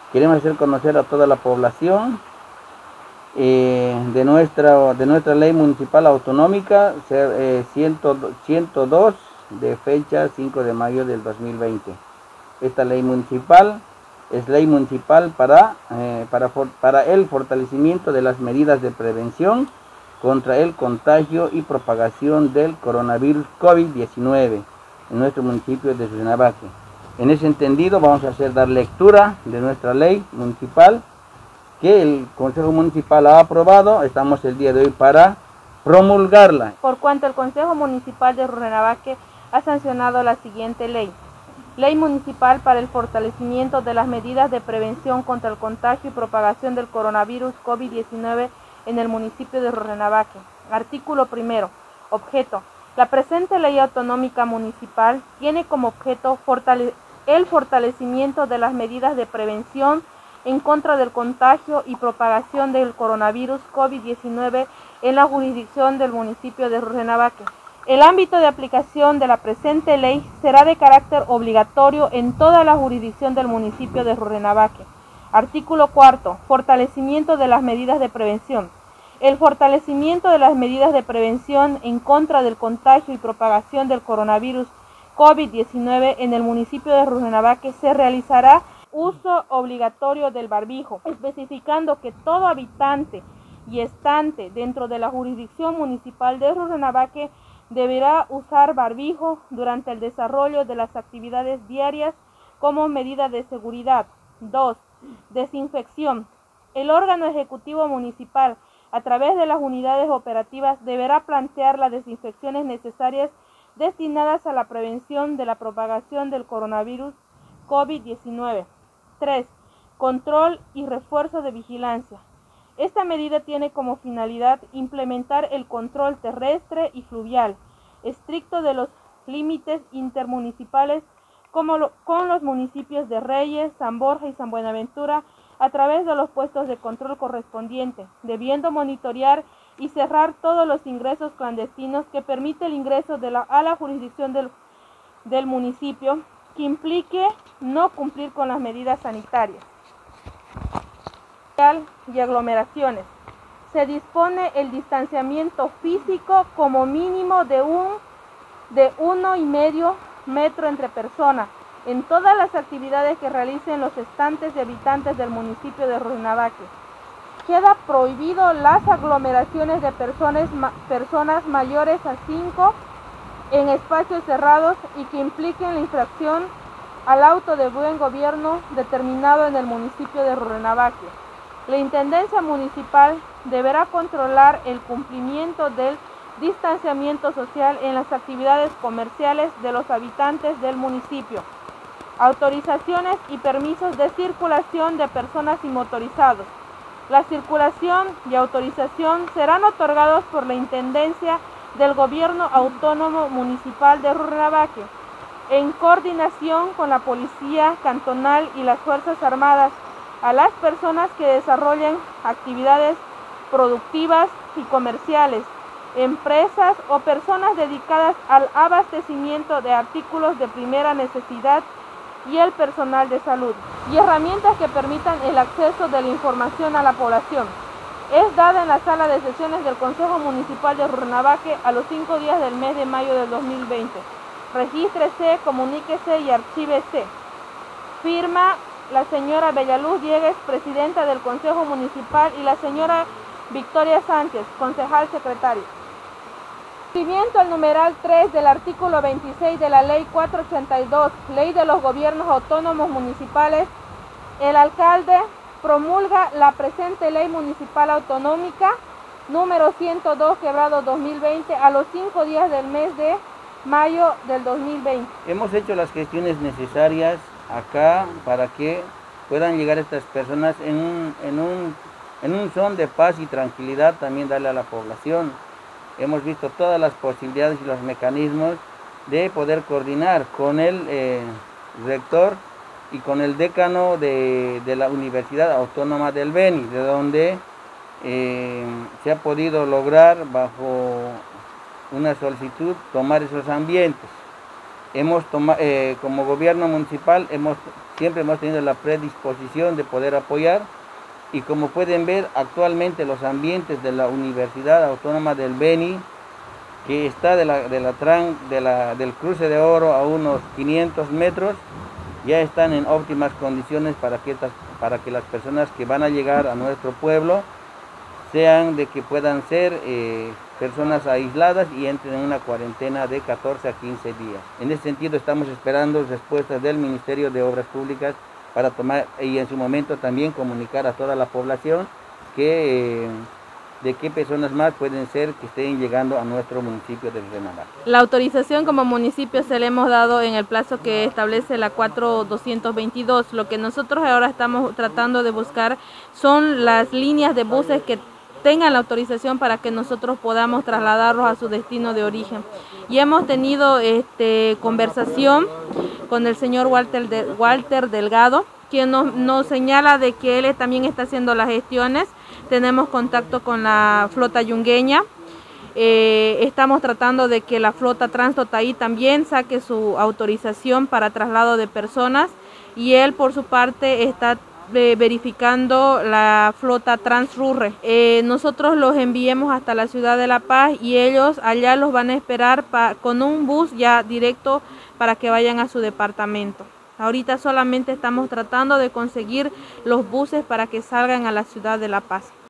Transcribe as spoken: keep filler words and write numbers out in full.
Queremos hacer conocer a toda la población eh, de, nuestra, de nuestra ley municipal autonómica eh, ciento dos de fecha cinco de mayo del dos mil veinte. Esta ley municipal es ley municipal para, eh, para, para el fortalecimiento de las medidas de prevención contra el contagio y propagación del coronavirus COVID diecinueve en nuestro municipio de Rurrenabaque. En ese entendido vamos a hacer dar lectura de nuestra ley municipal que el Consejo Municipal ha aprobado. Estamos el día de hoy para promulgarla. Por cuanto el Consejo Municipal de Rurrenabaque ha sancionado la siguiente ley. Ley Municipal para el fortalecimiento de las medidas de prevención contra el contagio y propagación del coronavirus COVID diecinueve en el municipio de Rurrenabaque. Artículo primero. Objeto. La presente ley autonómica municipal tiene como objeto fortale- el fortalecimiento de las medidas de prevención en contra del contagio y propagación del coronavirus COVID diecinueve en la jurisdicción del municipio de Rurrenabaque. El ámbito de aplicación de la presente ley será de carácter obligatorio en toda la jurisdicción del municipio de Rurrenabaque. Artículo cuarto. Fortalecimiento de las medidas de prevención. El fortalecimiento de las medidas de prevención en contra del contagio y propagación del coronavirus COVID diecinueve en el municipio de Rurrenabaque se realizará uso obligatorio del barbijo, especificando que todo habitante y estante dentro de la jurisdicción municipal de Rurrenabaque deberá usar barbijo durante el desarrollo de las actividades diarias como medida de seguridad. dos. Desinfección. El órgano ejecutivo municipal, a través de las unidades operativas, deberá plantear las desinfecciones necesarias destinadas a la prevención de la propagación del coronavirus COVID diecinueve. tres. Control y refuerzo de vigilancia. Esta medida tiene como finalidad implementar el control terrestre y fluvial estricto de los límites intermunicipales como lo, con los municipios de Reyes, San Borja y San Buenaventura a través de los puestos de control correspondientes, debiendo monitorear y cerrar todos los ingresos clandestinos que permite el ingreso de la, a la jurisdicción del, del municipio que implique no cumplir con las medidas sanitarias y aglomeraciones. Se dispone el distanciamiento físico como mínimo de un de uno y medio metro entre personas en todas las actividades que realicen los estantes y habitantes del municipio de Rurrenabaque. Queda prohibido las aglomeraciones de personas, personas mayores a cinco en espacios cerrados y que impliquen la infracción al auto de buen gobierno determinado en el municipio de Rurrenabaque. La Intendencia Municipal deberá controlar el cumplimiento del distanciamiento social en las actividades comerciales de los habitantes del municipio. Autorizaciones y permisos de circulación de personas y motorizados. La circulación y autorización serán otorgados por la Intendencia del Gobierno Autónomo Municipal de Rurrenabaque, en coordinación con la Policía Cantonal y las Fuerzas Armadas, a las personas que desarrollen actividades productivas y comerciales, empresas o personas dedicadas al abastecimiento de artículos de primera necesidad y el personal de salud, y herramientas que permitan el acceso de la información a la población. Es dada en la sala de sesiones del Consejo Municipal de Rurrenabaque a los cinco días del mes de mayo del dos mil veinte. Regístrese, comuníquese y archívese. Firma la señora Bellaluz Diegues, presidenta del Consejo Municipal, y la señora Victoria Sánchez, concejal secretario. Cumplimiento al numeral tres del artículo veintiséis de la Ley cuatrocientos ochenta y dos, Ley de los Gobiernos Autónomos Municipales, el alcalde promulga la presente Ley Municipal Autonómica número ciento dos, quebrado dos mil veinte, a los cinco días del mes de mayo del dos mil veinte. Hemos hecho las gestiones necesarias acá para que puedan llegar estas personas en un, en un, en un son de paz y tranquilidad, también darle a la población. Hemos visto todas las posibilidades y los mecanismos de poder coordinar con el eh, rector y con el decano de, de la Universidad Autónoma del Beni, de donde eh, se ha podido lograr bajo una solicitud tomar esos ambientes. Hemos toma, eh, como gobierno municipal hemos siempre hemos tenido la predisposición de poder apoyar. Y como pueden ver, actualmente los ambientes de la Universidad Autónoma del Beni, que está de la, de la, de la, del cruce de Oro a unos quinientos metros, ya están en óptimas condiciones para que, para que las personas que van a llegar a nuestro pueblo sean de que puedan ser eh, personas aisladas y entren en una cuarentena de catorce a quince días. En ese sentido estamos esperando respuestas del Ministerio de Obras Públicas para tomar y en su momento también comunicar a toda la población que eh, de qué personas más pueden ser que estén llegando a nuestro municipio de Rirrenava. La autorización como municipio se le hemos dado en el plazo que establece la cuatro doscientos veintidós. Lo que nosotros ahora estamos tratando de buscar son las líneas de buses que tengan la autorización para que nosotros podamos trasladarlos a su destino de origen. Y hemos tenido este, conversación con el señor Walter, de, Walter Delgado, quien nos, nos señala de que él también está haciendo las gestiones. Tenemos contacto con la flota yungueña. Eh, estamos tratando de que la flota Transtotaí también saque su autorización para traslado de personas, y él por su parte está eh, verificando la flota Transrurre. Eh, nosotros los enviemos hasta la ciudad de La Paz y ellos allá los van a esperar pa, con un bus ya directo para que vayan a su departamento. Ahorita solamente estamos tratando de conseguir los buses para que salgan a la ciudad de La Paz.